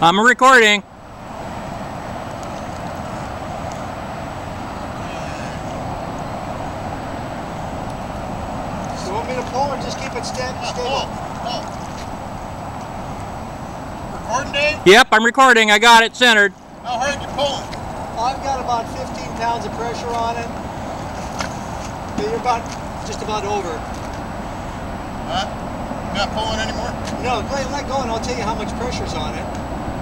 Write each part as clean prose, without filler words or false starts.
I'm recording. So you want me to pull or just keep it stable? Recording, Dave? Yep, I'm recording. I got it centered. How hard you pulling? I've got about 15 pounds of pressure on it. But you're just about over. Huh? You're not pulling anymore? No, go ahead and let go and I'll tell you how much pressure's on it.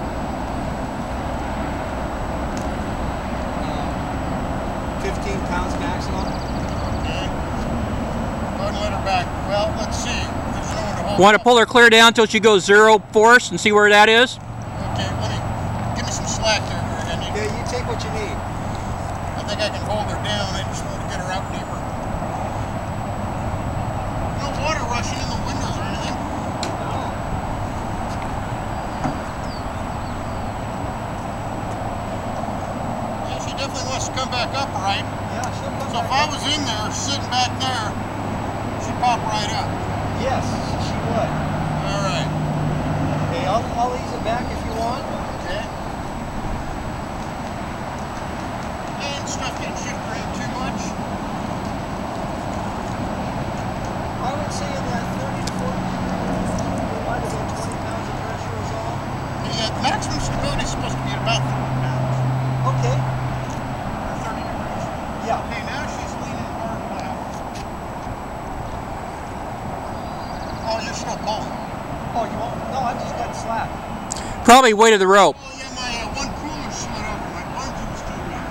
15 pounds maximum. Okay. Go ahead and let her back. Well, let's see. There's no one to hold. Want to pull her clear down until she goes 0 force and see where that is? Okay, give me some slack there. Yeah, you take what you need. I think I can hold her down. I just want to get her out deeper. No water rushing in the windows or anything. No. Yeah, she definitely wants to come back up, right? Yeah, she'll come So back if I up. was in there, sitting back there, she'd pop right up. Yes, she would. All right. Okay, I'll ease it back if you want. Okay. And stuff getting shifted around too much. I would say in that 30 to 40, there might have been 20 pounds of pressure is all. The maximum stability is supposed to be at about 30 pounds. Okay. Or 30 degrees. Yeah. Okay, now she's leaning hard left. Oh, you're still pulling. Oh, you won't? No, I just got slack. Probably weight of the rope. Oh, yeah, my one cooler slid over. My bungee was too weak.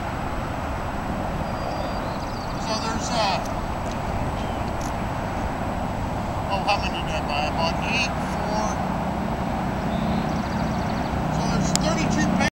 So there's, oh, how many did I buy? I bought 8, 4,